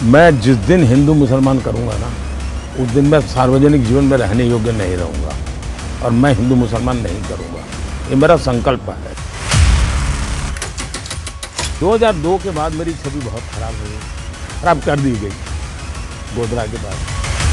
मैं जिस दिन हिंदू मुसलमान करूंगा ना, उस दिन मैं सार्वजनिक जीवन में रहने योग्य नहीं रहूंगा और मैं हिंदू मुसलमान नहीं करूंगा। ये मेरा संकल्प है। 2002 के बाद मेरी छवि बहुत खराब हुई, खराब कर दी गई गोधरा के बाद।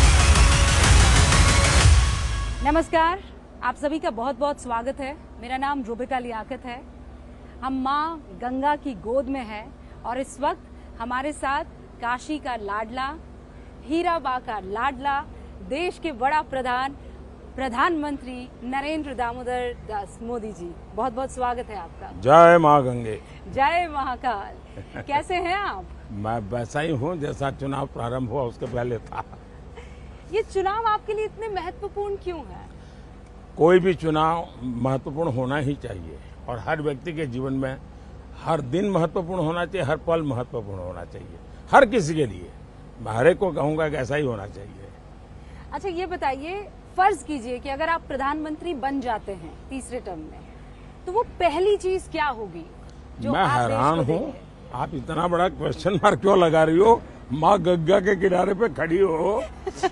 नमस्कार, आप सभी का बहुत बहुत स्वागत है। मेरा नाम रूबिका लियाकत है। हम माँ गंगा की गोद में हैं और इस वक्त हमारे साथ काशी का लाडला, हीराबा का लाडला, देश के बड़ा प्रधानमंत्री नरेंद्र दामोदर दास मोदी जी। बहुत बहुत स्वागत है आपका। जय माँ गंगे, जय महाकाल। कैसे हैं आप? मैं वैसा ही हूँ जैसा चुनाव प्रारंभ हुआ उसके पहले था। ये चुनाव आपके लिए इतने महत्वपूर्ण क्यों है? कोई भी चुनाव महत्वपूर्ण होना ही चाहिए और हर व्यक्ति के जीवन में हर दिन महत्वपूर्ण होना चाहिए, हर पल महत्वपूर्ण होना चाहिए, हर किसी के लिए। मैं हर एक को कहूंगा कि ऐसा ही होना चाहिए। अच्छा, ये बताइए, फर्ज कीजिए कि अगर आप प्रधानमंत्री बन जाते हैं तीसरे टर्म में, तो वो पहली चीज क्या होगी जो मैं आप हैरान देश को हूँ, देंगे? आप इतना बड़ा क्वेश्चन मार्क क्यों लगा रही हो? माँ गंगा के किनारे पे खड़ी हो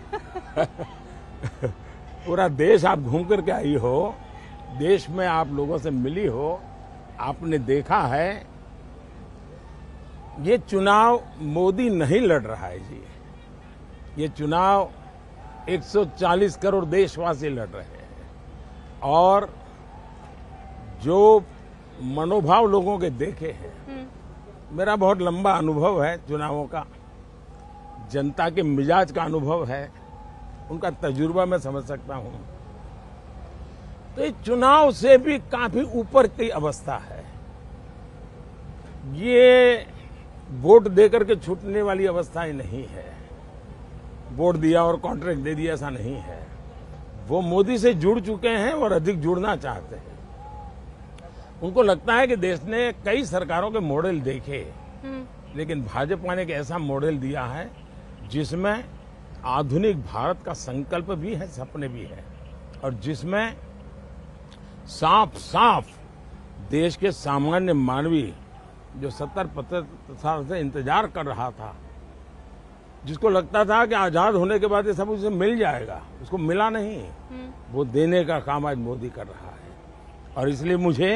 पूरा देश आप घूम करके आई हो, देश में आप लोगों से मिली हो, आपने देखा है ये चुनाव मोदी नहीं लड़ रहा है जी। ये चुनाव 140 करोड़ देशवासी लड़ रहे हैं और जो मनोभाव लोगों के देखे हैं, मेरा बहुत लंबा अनुभव है चुनावों का, जनता के मिजाज का अनुभव है, उनका तजुर्बा मैं समझ सकता हूं। तो ये चुनाव से भी काफी ऊपर की अवस्था है। ये वोट देकर के छूटने वाली अवस्था ही नहीं है। वोट दिया और कॉन्ट्रैक्ट दे दिया, ऐसा नहीं है। वो मोदी से जुड़ चुके हैं और अधिक जुड़ना चाहते हैं। उनको लगता है कि देश ने कई सरकारों के मॉडल देखे, लेकिन भाजपा ने एक ऐसा मॉडल दिया है जिसमें आधुनिक भारत का संकल्प भी है, सपने भी है, और जिसमें साफ साफ देश के सामान्य मानवी जो 70-75 साल से इंतजार कर रहा था, जिसको लगता था कि आजाद होने के बाद ये सब उसे मिल जाएगा, उसको मिला नहीं। वो देने का काम आज मोदी कर रहा है। और इसलिए मुझे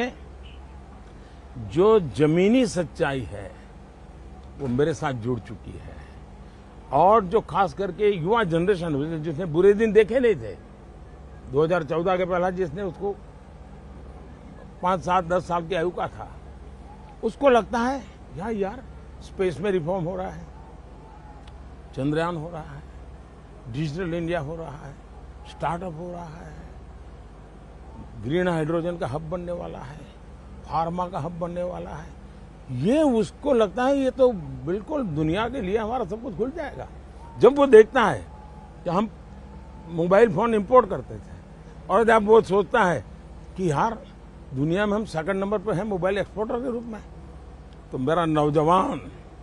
जो जमीनी सच्चाई है वो मेरे साथ जुड़ चुकी है। और जो खास करके युवा जनरेशन जिसने बुरे दिन देखे नहीं थे, 2014 के पहला जिसने उसको 5, 7, 10 साल की आयु का था, उसको लगता है यार स्पेस में रिफॉर्म हो रहा है, चंद्रयान हो रहा है, डिजिटल इंडिया हो रहा है, स्टार्टअप हो रहा है, ग्रीन हाइड्रोजन का हब बनने वाला है, फार्मा का हब बनने वाला है। ये उसको लगता है ये तो बिल्कुल दुनिया के लिए हमारा सब कुछ खुल जाएगा। जब वो देखता है कि हम मोबाइल फोन इंपोर्ट करते थे और जब वो सोचता है कि यार दुनिया में हम सेकंड नंबर पर हैं मोबाइल एक्सपोर्टर के रूप में, तो मेरा नौजवान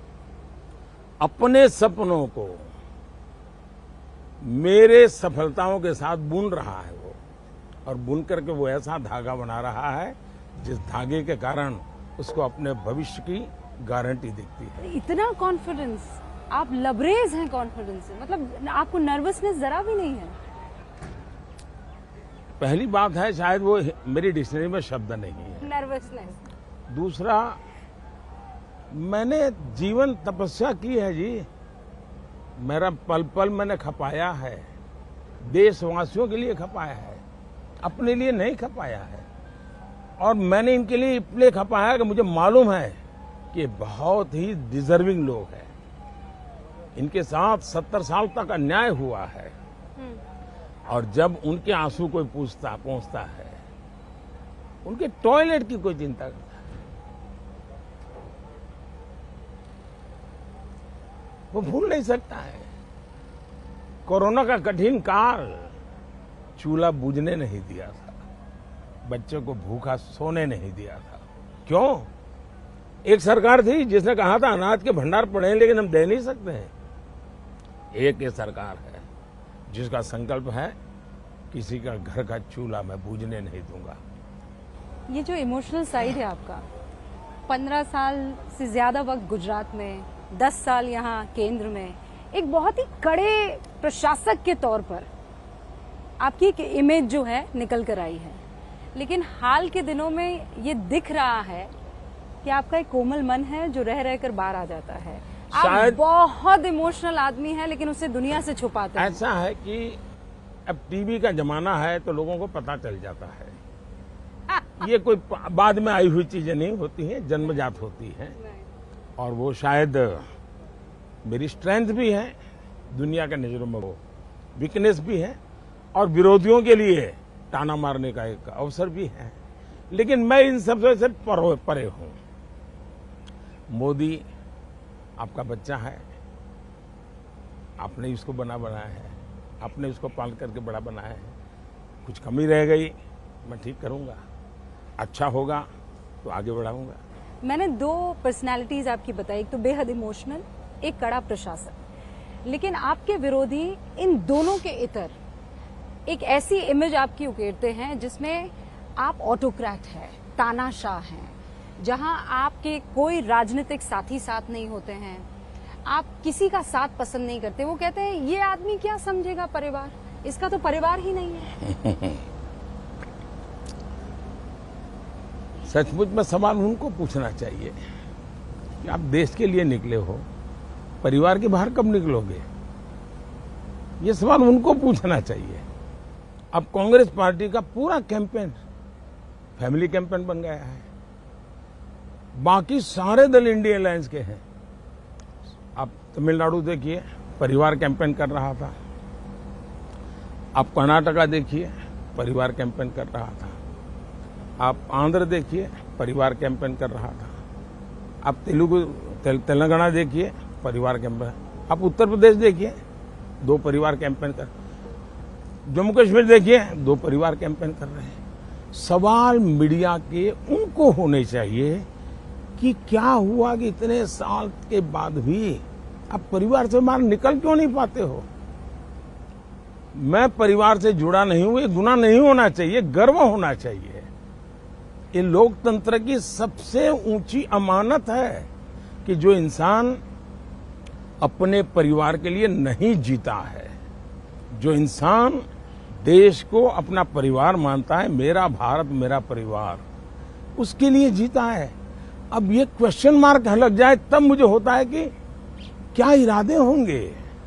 अपने सपनों को मेरे सफलताओं के साथ बुन रहा है वो, और बुन करके वो ऐसा धागा बना रहा है जिस धागे के कारण उसको अपने भविष्य की गारंटी दिखती है। इतना कॉन्फिडेंस, आप लबरेज हैं कॉन्फिडेंस से, मतलब आपको नर्वसनेस जरा भी नहीं है? पहली बात है शायद वो मेरी डिक्शनरी में शब्द नहीं है, नर्वसनेस। दूसरा, मैंने जीवन तपस्या की है जी। मेरा पल पल मैंने खपाया है, देशवासियों के लिए खपाया है, अपने लिए नहीं खपाया है। और मैंने इनके लिए इसलिए खपाया कि मुझे मालूम है कि बहुत ही डिजर्विंग लोग हैं। इनके साथ 70 साल तक अन्याय हुआ है, और जब उनके आंसू कोई पहुंचता है, उनके टॉयलेट की कोई चिंता करता है, वो भूल नहीं सकता है। कोरोना का कठिन काल, चूल्हा बुझने नहीं दिया था, बच्चों को भूखा सोने नहीं दिया था। क्यों? एक सरकार थी जिसने कहा था अनाज के भंडार पड़े हैं लेकिन हम दे नहीं सकते हैं। एक ये सरकार है जिसका संकल्प है किसी का घर का चूल्हा मैं बुझने नहीं दूंगा। ये जो इमोशनल साइड है आपका, 15 साल से ज्यादा वक्त गुजरात में, 10 साल यहाँ केंद्र में एक बहुत ही कड़े प्रशासक के तौर पर आपकी एक इमेज जो है निकल कर आई है, लेकिन हाल के दिनों में ये दिख रहा है कि आपका एक कोमल मन है जो रह रहकर बाहर आ जाता है। आप शायद बहुत इमोशनल आदमी है, लेकिन उसे दुनिया से छुपाते हैं। ऐसा है कि अब टीवी का जमाना है तो लोगों को पता चल जाता है। ये कोई बाद में आई हुई चीजें नहीं होती हैं, जन्मजात होती हैं। और वो शायद मेरी स्ट्रेंथ भी है, दुनिया के नजरों में वो वीकनेस भी है, और विरोधियों के लिए ताना मारने का एक अवसर भी है। लेकिन मैं इन सबसे से परे हूं। मोदी आपका बच्चा है, आपने इसको बनाया है, आपने उसको पाल करके बड़ा बनाया है। कुछ कमी रह गई मैं ठीक करूंगा, अच्छा होगा तो आगे बढ़ाऊंगा। मैंने 2 पर्सनालिटीज आपकी बताई, एक तो बेहद इमोशनल, एक कड़ा प्रशासक। लेकिन आपके विरोधी इन दोनों के इतर एक ऐसी इमेज आपकी उकेरते हैं जिसमें आप ऑटोक्रेट हैं, तानाशाह हैं, जहां आपके कोई राजनीतिक साथी साथ नहीं होते हैं, आप किसी का साथ पसंद नहीं करते। वो कहते हैं ये आदमी क्या समझेगा परिवार, इसका तो परिवार ही नहीं है। सचमुच में सवाल उनको पूछना चाहिए कि आप देश के लिए निकले हो, परिवार के बाहर कब निकलोगे? ये सवाल उनको पूछना चाहिए। अब कांग्रेस पार्टी का पूरा कैंपेन फैमिली कैंपेन बन गया है। बाकी सारे दल इंडिया अलायंस के हैं। आप तमिलनाडु देखिए, परिवार कैंपेन कर रहा था। आप कर्नाटका देखिए, परिवार कैंपेन कर रहा था। आप आंध्र देखिए, परिवार कैंपेन कर रहा था। आप तेलंगाना देखिए, परिवार कैंपेन। आप उत्तर प्रदेश देखिए, 2 परिवार कैंपेन कर। जम्मू कश्मीर देखिए, 2 परिवार कैंपेन कर रहे हैं। सवाल मीडिया के उनको होने चाहिए कि क्या हुआ कि इतने साल के बाद भी आप परिवार से बाहर निकल क्यों नहीं पाते हो? मैं परिवार से जुड़ा नहीं हूं, ये गुनाह नहीं होना चाहिए, गर्व होना चाहिए। ये लोकतंत्र की सबसे ऊंची अमानत है कि जो इंसान अपने परिवार के लिए नहीं जीता है, जो इंसान देश को अपना परिवार मानता है, मेरा भारत मेरा परिवार, उसके लिए जीता है। अब ये क्वेश्चन मार्क लग जाए तब मुझे होता है कि क्या इरादे होंगे।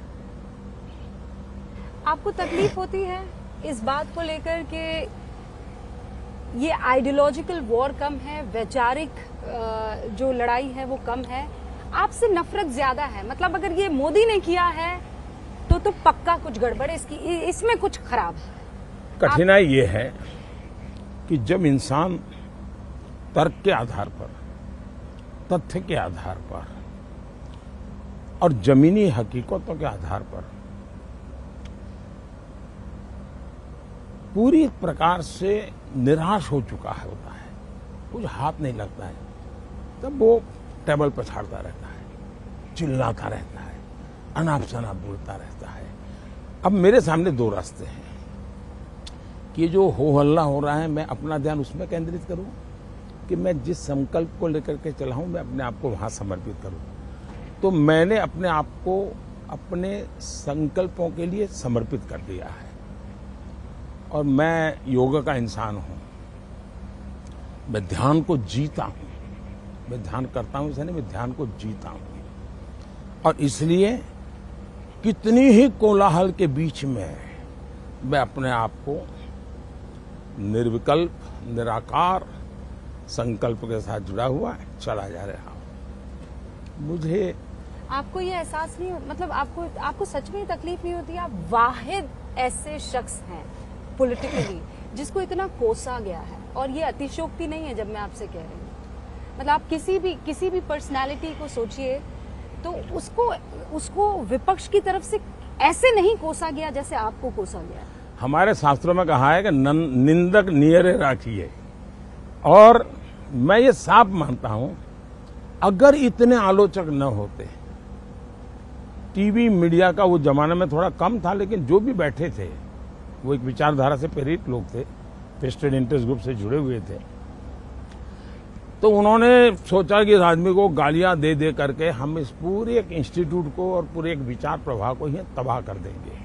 आपको तकलीफ होती है इस बात को लेकर कि ये आइडियोलॉजिकल वॉर कम है, वैचारिक जो लड़ाई है वो कम है, आपसे नफरत ज्यादा है? मतलब अगर ये मोदी ने किया है तो पक्का कुछ गड़बड़ है, इसमें कुछ खराब है। कठिनाई ये है कि जब इंसान तर्क के आधार पर, तथ्य के आधार पर और जमीनी हकीकतों के आधार पर पूरी प्रकार से निराश हो चुका है होता है, कुछ हाथ नहीं लगता है, तब वो टेबल पछाड़ता रहता है, चिल्लाता रहता है, अनाप शनाप बोलता रहता है। अब मेरे सामने 2 रास्ते हैं कि जो हो हल्ला हो रहा है मैं अपना ध्यान उसमें केंद्रित करूं कि मैं जिस संकल्प को लेकर के चला हूं मैं अपने आप को वहां समर्पित करूं। तो मैंने अपने आप को अपने संकल्पों के लिए समर्पित कर दिया है। और मैं योगा का इंसान हूं, मैं ध्यान को जीता हूं, मैं ध्यान करता हूं इसलिए मैं ध्यान को जीता हूं। और इसलिए कितनी ही कोलाहल के बीच में मैं अपने आप को निर्विकल्प, निराकार संकल्प के साथ जुड़ा हुआ चला जा रहा हूं। मुझे आपको ये एहसास नहीं, मतलब आपको सच में तकलीफ नहीं होती? आप वाहिद ऐसे शख्स हैं पॉलिटिकली जिसको इतना कोसा गया है, और ये अतिशयोक्ति नहीं है जब मैं आपसे कह रही हूँ। मतलब आप किसी भी पर्सनालिटी को सोचिए तो उसको विपक्ष की तरफ से ऐसे नहीं कोसा गया जैसे आपको कोसा गया। हमारे शास्त्रों में कहा है कि निंदक नियरे राखिए, और मैं ये साफ मानता हूं अगर इतने आलोचक न होते, टीवी मीडिया का वो जमाने में थोड़ा कम था, लेकिन जो भी बैठे थे वो एक विचारधारा से प्रेरित लोग थे, वेस्टेड इंटरेस्ट ग्रुप से जुड़े हुए थे, तो उन्होंने सोचा कि इस आदमी को गालियां दे दे करके हम इस पूरे एक इंस्टीट्यूट को और पूरे एक विचार प्रवाह को ही तबाह कर देंगे।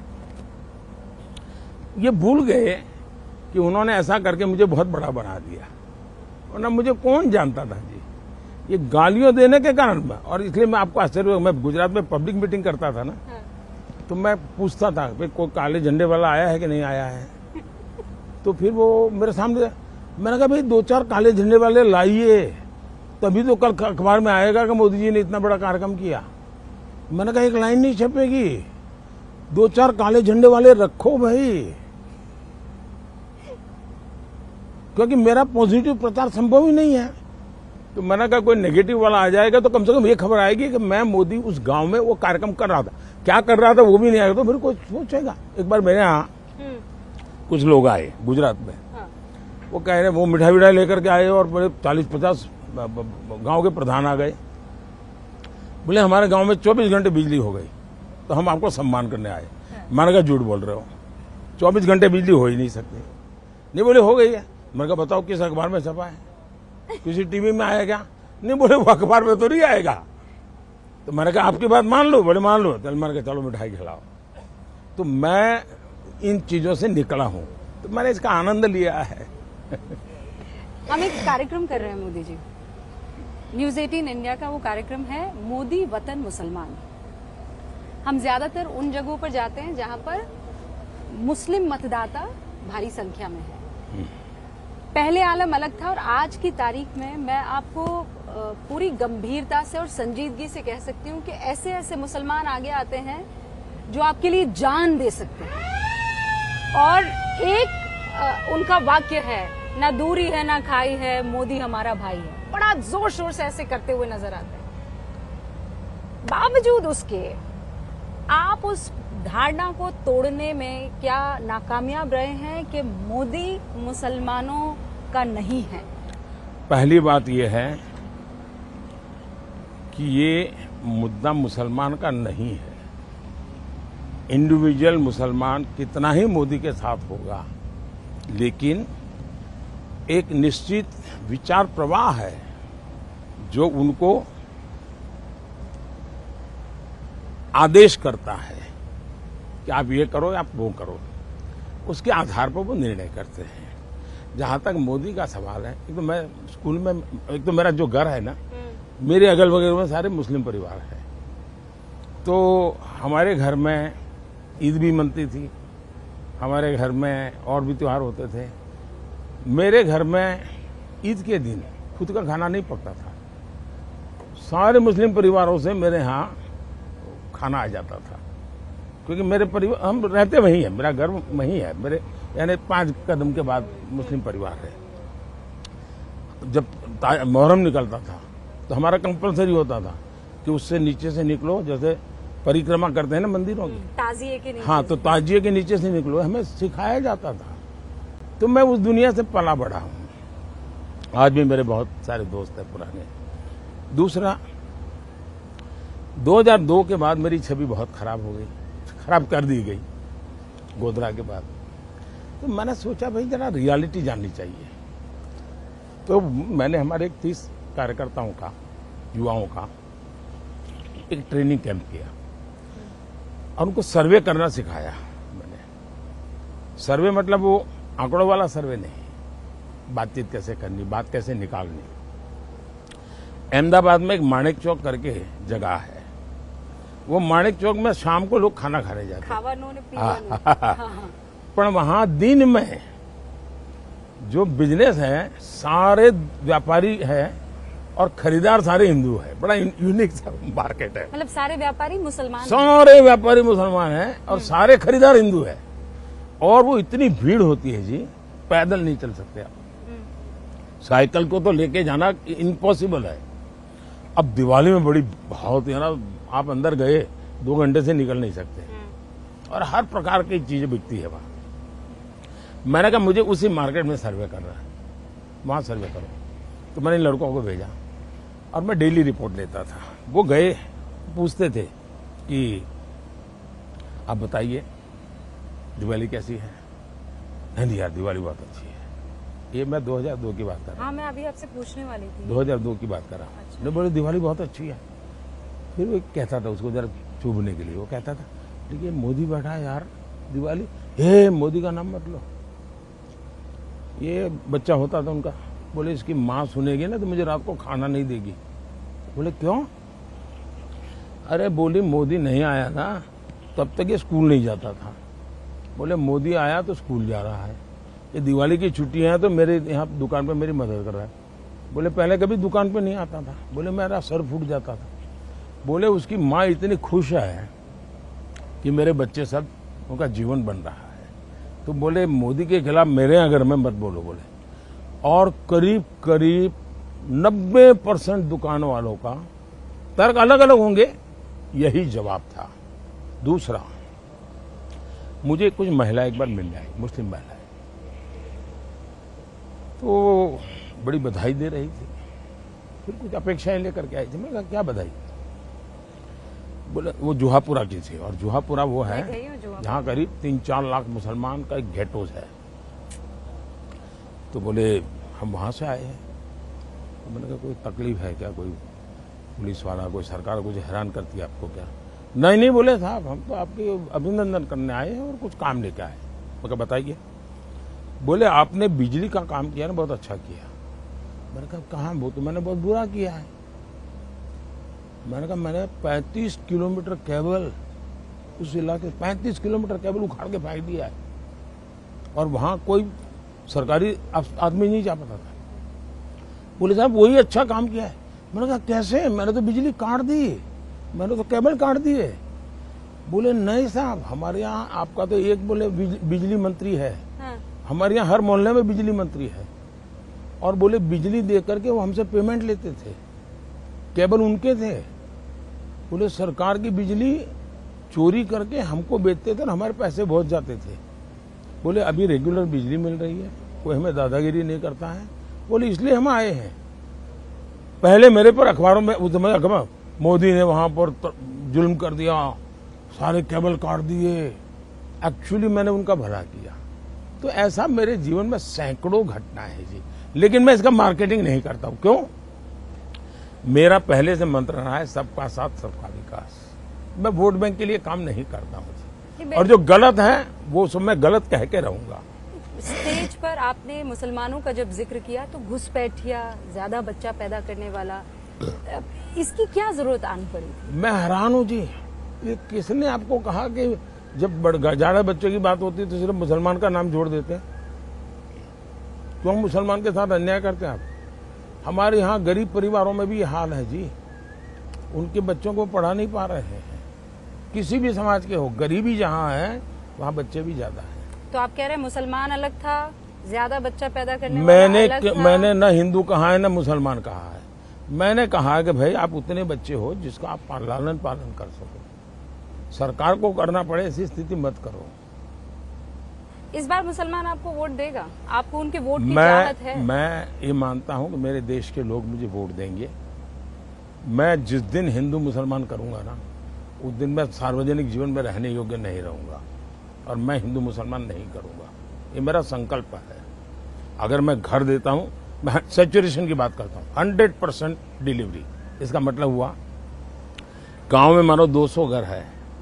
ये भूल गए कि उन्होंने ऐसा करके मुझे बहुत बड़ा बना दिया, वरना मुझे कौन जानता था जी। ये गालियों देने के कारण में, और इसलिए मैं आपको आश्चर्य हुआ, मैं गुजरात में पब्लिक मीटिंग करता था ना, तो मैं पूछता था भाई कोई काले झंडे वाला आया है कि नहीं आया है। तो फिर वो मेरे सामने, मैंने कहा भाई 2-4 काले झंडे वाले लाइए, तभी तो कल अखबार में आएगा कि मोदी जी ने इतना बड़ा कार्यक्रम किया। मैंने कहा एक लाइन नहीं छपेगी, 2-4 काले झंडे वाले रखो भाई, क्योंकि मेरा पॉजिटिव प्रचार संभव ही नहीं है। तो मैंने कहा कोई नेगेटिव वाला आ जाएगा तो कम से कम ये खबर आएगी कि मैं मोदी उस गांव में वो कार्यक्रम कर रहा था, क्या कर रहा था वो भी नहीं आएगा, तो फिर कोई सोचेगा। एक बार मेरे यहाँ कुछ लोग आए गुजरात में, वो कह रहे, वो मिठाई विठाई लेकर के आए और बड़े 40-50 गांव के प्रधान आ गए, बोले हमारे गांव में 24 घंटे बिजली हो गई तो हम आपको सम्मान करने आए। मैंने कहा झूठ बोल रहे हो, 24 घंटे बिजली हो ही नहीं सकती। नहीं, बोले हो गई है। मैंने कहा बताओ किस अखबार में छपा है, किसी टीवी में आया क्या? नहीं, बोले वो अखबार में तो नहीं आएगा। तो मैंने कहा आपकी बात मान लो, बोले मान लो। चल, मैंने कहा चलो मिठाई खिलाओ। तो मैं इन चीजों से निकला हूं, तो मैंने इसका आनंद लिया है। हम एक कार्यक्रम कर रहे हैं मोदी जी, न्यूज 18 इंडिया का वो कार्यक्रम है मोदी वतन मुसलमान। हम ज्यादातर उन जगहों पर जाते हैं जहां पर मुस्लिम मतदाता भारी संख्या में है। पहले आलम अलग था और आज की तारीख में मैं आपको पूरी गंभीरता से और संजीदगी से कह सकती हूँ कि ऐसे ऐसे मुसलमान आगे आते हैं जो आपके लिए जान दे सकते हैं। और एक उनका वाक्य है, ना दूरी है ना खाई है, मोदी हमारा भाई है, बड़ा जोर शोर से ऐसे करते हुए नजर आते हैं। बावजूद उसके आप उस धारणा को तोड़ने में क्या नाकामयाब रहे हैं कि मोदी मुसलमानों का नहीं है? पहली बात यह है कि ये मुद्दा मुसलमान का नहीं है। इंडिविजुअल मुसलमान कितना ही मोदी के साथ होगा, लेकिन एक निश्चित विचार प्रवाह है जो उनको आदेश करता है कि आप ये करो या आप वो करो, उसके आधार पर वो निर्णय करते हैं। जहां तक मोदी का सवाल है, एक तो मैं स्कूल में, एक तो मेरा जो घर है ना, मेरे अगल बगल में सारे मुस्लिम परिवार है, तो हमारे घर में ईद भी मनती थी, हमारे घर में और भी त्योहार होते थे। मेरे घर में ईद के दिन खुद का खाना नहीं पकता था, सारे मुस्लिम परिवारों से मेरे यहाँ खाना आ जाता था, क्योंकि मेरे परिवार, हम रहते वहीं है, मेरा घर वहीं है, मेरे यानी 5 कदम के बाद मुस्लिम परिवार है। जब मुहर्रम निकलता था तो हमारा कंपलसरी होता था कि उससे नीचे से निकलो, जैसे परिक्रमा करते हैं ना मंदिरों की, ताजिए के नीचे। हाँ, तो ताजिए के नीचे से निकलो, हमें सिखाया जाता था। तो मैं उस दुनिया से पला बड़ा हूँ। आज भी मेरे बहुत सारे दोस्त हैं पुराने। दूसरा, 2002 के बाद मेरी छवि बहुत खराब हो गई, खराब कर दी गई गोधरा के बाद। तो मैंने सोचा भाई जरा रियलिटी जाननी चाहिए। तो मैंने हमारे 30 कार्यकर्ताओं का, युवाओं का एक ट्रेनिंग कैंप किया और उनको सर्वे करना सिखाया मैंने। सर्वे मतलब वो आंकड़ों वाला सर्वे नहीं, बातचीत कैसे करनी, बात कैसे निकालनी। अहमदाबाद में एक माणिक चौक करके जगह है, वो माणिक चौक में शाम को लोग खाना खाने जाते हैं, पर वहां दिन में जो बिजनेस है सारे व्यापारी है और खरीदार सारे हिंदू है। बड़ा यूनिक मार्केट है, मतलब सारे व्यापारी मुसलमान, सारे व्यापारी मुसलमान हैं और सारे खरीदार हिंदू है। और वो इतनी भीड़ होती है जी, पैदल नहीं चल सकते आप, साइकिल को तो लेके जाना इम्पॉसिबल है। अब दिवाली में बड़ी बहुत है ना, आप अंदर गए 2 घंटे से निकल नहीं सकते, और हर प्रकार की चीजें बिकती है वहां। मैंने कहा मुझे उसी मार्केट में सर्वे करना है, वहां सर्वे करो। तो मैंने लड़कों को भेजा और मैं डेली रिपोर्ट लेता था। वो गए, पूछते थे कि आप बताइए दिवाली कैसी है। नहीं यार, दिवाली बहुत अच्छी है। ये मैं 2002 की बात कर रहा हाँ, मैं अभी आपसे पूछने वाली थी। हूँ, 2002 की बात कर रहा हूँ। अच्छा। नहीं बोले दिवाली बहुत अच्छी है। फिर वो कहता था उसको जरा चुभने के लिए, वो कहता था लेकिन मोदी बैठा है यार, दिवाली, हे मोदी का नाम मत लो। ये बच्चा होता था उनका, बोले इसकी माँ सुनेगी ना तो मुझे रात को खाना नहीं देगी। बोले क्यों? अरे बोली मोदी नहीं आया ना तब तक ये स्कूल नहीं जाता था। बोले मोदी आया तो स्कूल जा रहा है। ये दिवाली की छुट्टियां हैं तो मेरे यहाँ दुकान पे मेरी मदद कर रहा है। बोले पहले कभी दुकान पे नहीं आता था। बोले मेरा सर फूट जाता था। बोले उसकी माँ इतनी खुश है कि मेरे बच्चे सब उनका जीवन बन रहा है। तो बोले मोदी के खिलाफ मेरे यहाँ घर में मत बोलो। बोले और करीब करीब 90% दुकान वालों का तर्क अलग अलग होंगे, यही जवाब था। दूसरा, मुझे कुछ महिला एक बार मिलने आई, मुस्लिम महिलाएं, तो बड़ी बधाई दे रही थी। फिर कुछ अपेक्षाएं लेकर के आई थी। मैंने कहा क्या बधाई? बोले वो जुहापुरा की थी, और जुहापुरा वो है मैं गई हूँ जुहापुरा। जहाँ करीब 3-4 लाख मुसलमान का एक गेटोज है। तो बोले हम वहां से आए हैं। तो मैंने कहा कोई तकलीफ है क्या? कोई पुलिस वाला, कोई सरकार कुछ हैरान करती है आपको क्या? नहीं बोले साहब, हम तो आपके अभिनंदन करने आए हैं और कुछ काम लेके आए। मैं कहा बताइए। बोले आपने बिजली का काम किया ना, बहुत अच्छा किया। मैंने कहा कहाँ? वो तो मैंने बहुत बुरा किया है। मैंने कहा मैंने 35 किलोमीटर केबल उस इलाके 35 किलोमीटर केबल उखाड़ के फेंक दिया है, और वहां कोई सरकारी आदमी नहीं जा पाता था। बोले साहब वही अच्छा काम किया है। मैंने कहा कैसे? मैंने तो बिजली काट दी, मैंने तो केबल काट दिए। बोले नहीं साहब, हमारे यहाँ आपका तो एक बोले बिजली मंत्री है। हाँ। हमारे यहाँ हर मोहल्ले में बिजली मंत्री है। और बोले बिजली दे करके वो हमसे पेमेंट लेते थे, केबल उनके थे। बोले सरकार की बिजली चोरी करके हमको बेचते थे और हमारे पैसे बहुत जाते थे। बोले अभी रेगुलर बिजली मिल रही है, कोई हमें दादागिरी नहीं करता है। बोले इसलिए हम आए हैं। पहले मेरे पर अखबारों में उस समय अखबार मोदी ने वहां पर जुल्म कर दिया, सारे केबल काट दिए। एक्चुअली मैंने उनका भला किया। तो ऐसा मेरे जीवन में सैकड़ों घटनाएं हैं जी, लेकिन मैं इसका मार्केटिंग नहीं करता हूं। क्यों? मेरा पहले से मंत्र रहा है सबका साथ सबका विकास। मैं वोट बैंक के लिए काम नहीं करता हूं, और जो गलत है वो सब मैं गलत कह के रहूंगा। स्टेज पर आपने मुसलमानों का जब जिक्र किया तो घुसपैठिया, ज्यादा बच्चा पैदा करने वाला, इसकी क्या जरूरत आनी पड़ी? मैं हैरान हूं जी, ये किसने आपको कहा कि जब ज्यादा बच्चों की बात होती है तो सिर्फ मुसलमान का नाम जोड़ देते हैं? क्यों मुसलमान के साथ अन्याय करते हैं आप? हमारे यहाँ गरीब परिवारों में भी ये हाल है जी, उनके बच्चों को पढ़ा नहीं पा रहे हैं। किसी भी समाज के हो, गरीबी जहाँ है वहाँ बच्चे भी ज्यादा हैं। तो आप कह रहे हैं मुसलमान अलग था, ज्यादा बच्चा पैदा करने वाला अलग था? मैंने न हिंदू कहा है न मुसलमान कहा है। मैंने कहा है कि भाई आप उतने बच्चे हो जिसका आप लालन पालन कर सको। सरकार को करना पड़े ऐसी स्थिति मत करो। इस बार मुसलमान आपको वोट देगा? आपको उनके वोट की चाहत है? मैं ये मानता हूं कि मेरे देश के लोग मुझे वोट देंगे। मैं जिस दिन हिंदू मुसलमान करूंगा ना, उस दिन मैं सार्वजनिक जीवन में रहने योग्य नहीं रहूंगा, और मैं हिंदू मुसलमान नहीं करूंगा। ये मेरा संकल्प है। अगर मैं घर देता हूं, मैं सैचुरेशन की बात करता हूं, 100% डिलीवरी। इसका मतलब हुआ गांव में मानो 200 घर है,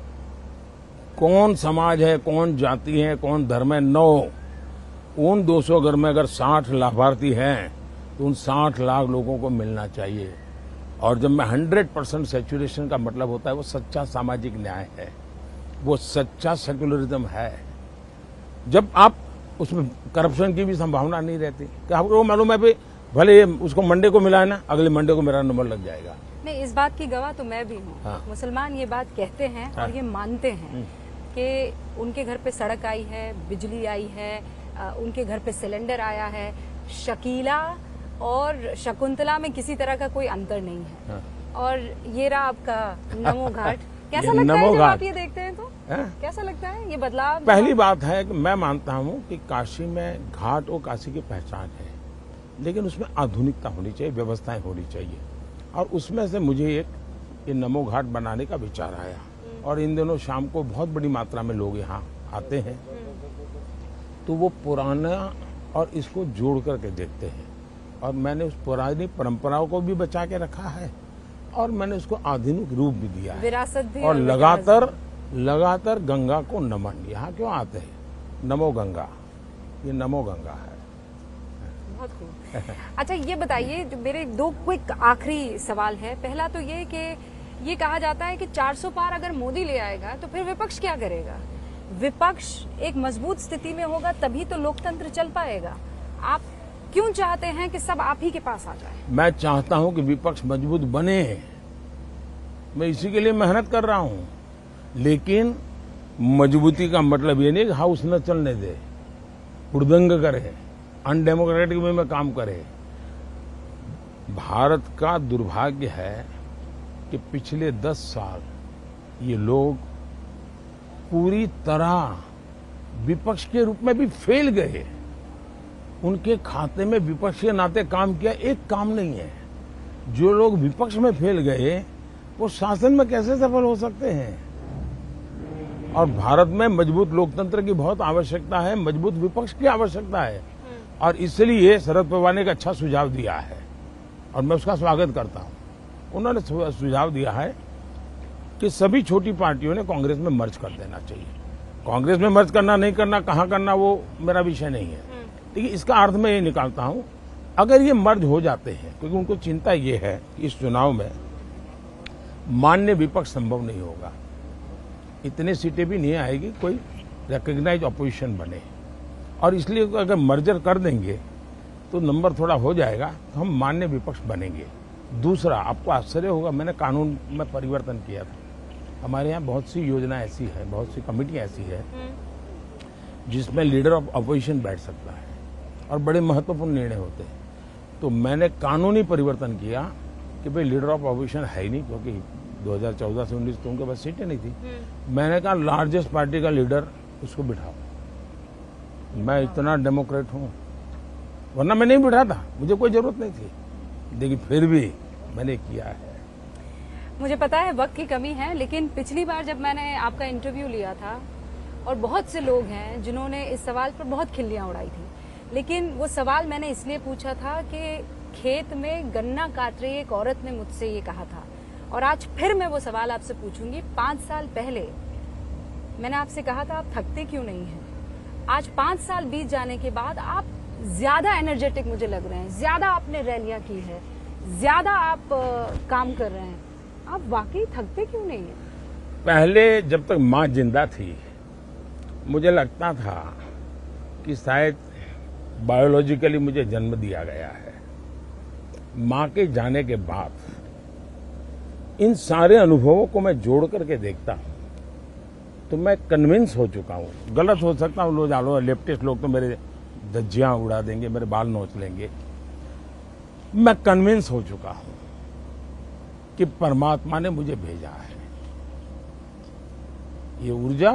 कौन समाज है, कौन जाति है, कौन धर्म है, 9। उन 200 घर में अगर 60 लाभार्थी हैं तो उन 60 लाख लोगों को मिलना चाहिए। और जब मैं 100% सैचुरेशन का मतलब होता है वो सच्चा सामाजिक न्याय है, वो सच्चा सेक्युलरिज्म है। जब आप उसमें करप्शन की भी संभावना नहीं रहती कि आपको मालूम है भले उसको मंडे को मिला है ना, अगले मंडे को मेरा नंबर लग जाएगा। नहीं, इस बात की गवाह तो मैं भी हूँ। हाँ। मुसलमान ये बात कहते हैं और ये मानते हैं कि उनके घर पे सड़क आई है, बिजली आई है, उनके घर पे सिलेंडर आया है। शकीला और शकुंतला में किसी तरह का कोई अंतर नहीं है। हाँ। और ये रहा आपका नमो घाट। कैसा लगता है जब आप ये देखते हैं तो? कैसा लगता है ये बदलाव? पहली बात है कि मैं मानता हूं कि काशी में घाट और काशी की पहचान है, लेकिन उसमें आधुनिकता होनी चाहिए, व्यवस्थाएं होनी चाहिए। और उसमें से मुझे एक ये नमो घाट बनाने का विचार आया, और इन दिनों शाम को बहुत बड़ी मात्रा में लोग यहाँ आते हैं। तो वो पुराना और इसको जोड़ करके देखते हैं। और मैंने उस पुरानी परंपराओं को भी बचा के रखा है और मैंने उसको आधुनिक रूप भी दिया है। विरासत भी और लगातार गंगा को नमन। यहाँ क्यों आते हैं? नमो गंगा, ये नमो गंगा है। बहुत खूब। अच्छा, ये बताइए, जो मेरे दो क्विक आखिरी सवाल है। पहला तो ये कि ये कहा जाता है कि 400 पार अगर मोदी ले आएगा तो फिर विपक्ष क्या करेगा? विपक्ष एक मजबूत स्थिति में होगा तभी तो लोकतंत्र चल पाएगा। आप क्यों चाहते हैं कि सब आप ही के पास आ जाए? मैं चाहता हूं कि विपक्ष मजबूत बने, मैं इसी के लिए मेहनत कर रहा हूं। लेकिन मजबूती का मतलब ये नहीं कि हाउस न चलने दे, हुड़दंग करे, अनडेमोक्रेटिक वे में काम करे। भारत का दुर्भाग्य है कि पिछले 10 साल ये लोग पूरी तरह विपक्ष के रूप में भी फेल गए। उनके खाते में विपक्ष के नाते काम किया एक काम नहीं है। जो लोग विपक्ष में फेल गए वो शासन में कैसे सफल हो सकते हैं? और भारत में मजबूत लोकतंत्र की बहुत आवश्यकता है, मजबूत विपक्ष की आवश्यकता है। और इसलिए शरद पवार ने एक अच्छा सुझाव दिया है और मैं उसका स्वागत करता हूं। उन्होंने सुझाव दिया है कि सभी छोटी पार्टियों ने कांग्रेस में मर्ज कर देना चाहिए। कांग्रेस में मर्ज करना नहीं करना, कहां करना, वो मेरा विषय नहीं है। लेकिन इसका अर्थ मैं ये निकालता हूं, अगर ये मर्ज हो जाते हैं, क्योंकि उनको चिंता ये है कि इस चुनाव में मान्य विपक्ष संभव नहीं होगा, इतने सीटें भी नहीं आएगी कोई रिकॉग्नाइज अपोजिशन बने। और इसलिए अगर मर्जर कर देंगे तो नंबर थोड़ा हो जाएगा, तो हम मान्य विपक्ष बनेंगे। दूसरा, आपको आश्चर्य होगा, मैंने कानून में परिवर्तन किया था। हमारे यहाँ बहुत सी योजना ऐसी है, बहुत सी कमेटियां ऐसी है जिसमें लीडर ऑफ अपोजिशन बैठ सकता है और बड़े महत्वपूर्ण निर्णय होते हैं। तो मैंने कानूनी परिवर्तन किया कि भाई लीडर ऑफ अपोजिशन है ही नहीं, क्योंकि 2014 से 19 तो उनके पास सीटें नहीं थी। मैंने कहा लार्जेस्ट पार्टी का लीडर उसको बिठाओ। मैं इतना डेमोक्रेट हूं, वरना मैं नहीं बिठाता, मुझे कोई जरूरत नहीं थी, लेकिन फिर भी मैंने किया है। मुझे पता है वक्त की कमी है, लेकिन पिछली बार जब मैंने आपका इंटरव्यू लिया था और बहुत से लोग हैं जिन्होंने इस सवाल पर बहुत खिल्लियां उड़ाई थी, लेकिन वो सवाल मैंने इसलिए पूछा था कि खेत में गन्ना काट रही एक औरत ने मुझसे ये कहा था। और आज फिर मैं वो सवाल आपसे पूछूंगी। 5 साल पहले मैंने आपसे कहा था आप थकते क्यों नहीं हैं? आज 5 साल बीत जाने के बाद आप ज्यादा एनर्जेटिक मुझे लग रहे हैं, ज्यादा आपने रैलियां की है, ज्यादा आप काम कर रहे हैं। आप वाकई थकते क्यों नहीं है? पहले जब तक माँ जिंदा थी मुझे लगता था कि शायद बायोलॉजिकली मुझे जन्म दिया गया है। माँ के जाने के बाद इन सारे अनुभवों को मैं जोड़ करके देखता हूं तो मैं कन्विंस हो चुका हूं। गलत हो सकता हूं, लोग लेफ्टिस्ट लोग तो मेरे धज्जियां उड़ा देंगे, मेरे बाल नोच लेंगे। मैं कन्विंस हो चुका हूं कि परमात्मा ने मुझे भेजा है। ये ऊर्जा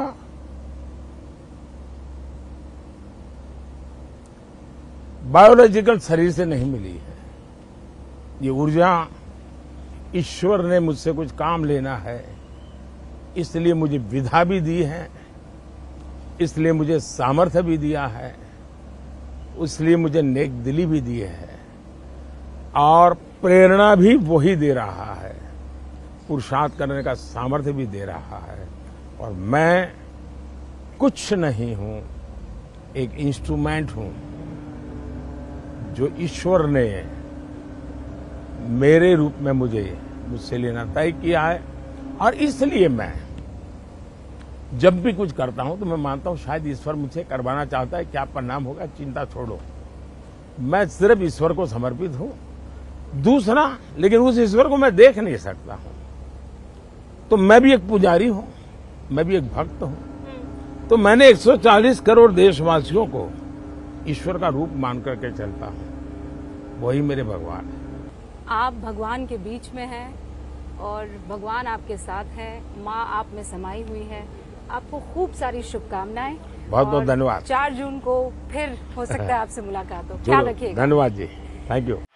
बायोलॉजिकल शरीर से नहीं मिली है। ये ऊर्जा ईश्वर ने मुझसे कुछ काम लेना है, इसलिए मुझे विधा भी दी है, इसलिए मुझे सामर्थ्य भी दिया है, इसलिए मुझे नेक दिली भी दी है और प्रेरणा भी वही दे रहा है, पुरुषार्थ करने का सामर्थ्य भी दे रहा है। और मैं कुछ नहीं हूं, एक इंस्ट्रूमेंट हूं जो ईश्वर ने मेरे रूप में मुझसे लेना तय किया है। और इसलिए मैं जब भी कुछ करता हूं तो मैं मानता हूं शायद ईश्वर मुझसे करवाना चाहता है, क्या परिणाम होगा चिंता छोड़ो। मैं सिर्फ ईश्वर को समर्पित हूं। दूसरा, लेकिन उस ईश्वर को मैं देख नहीं सकता हूं, तो मैं भी एक पुजारी हूं, मैं भी एक भक्त हूं। तो मैंने 140 करोड़ देशवासियों को ईश्वर का रूप मान करके चलता हूं, वही मेरे भगवान है। आप भगवान के बीच में हैं और भगवान आपके साथ है, माँ आप में समाई हुई है। आपको खूब सारी शुभकामनाएं। बहुत बहुत धन्यवाद। 4 जून को फिर हो सकता है आपसे मुलाकात हो। ख्याल रखिएगा। धन्यवाद जी, थैंक यू।